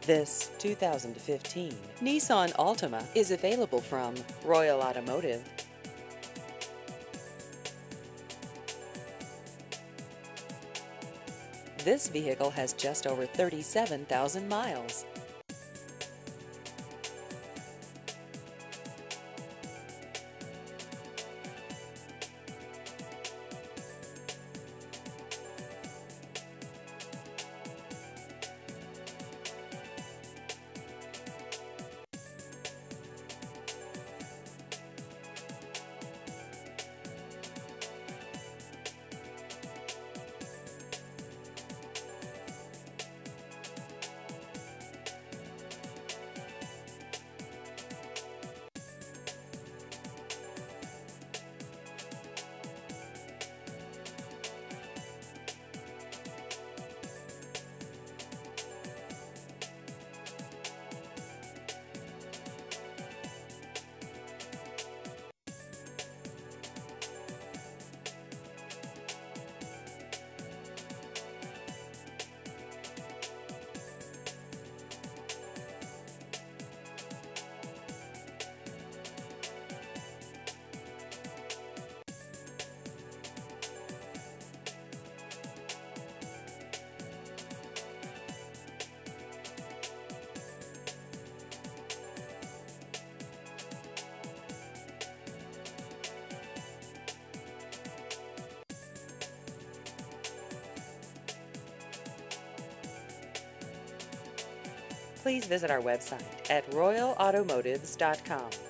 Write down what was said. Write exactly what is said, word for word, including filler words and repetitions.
This two thousand fifteen Nissan Altima is available from Royal Automotive. This vehicle has just over thirty-seven thousand miles. Please visit our website at royal automotives dot com.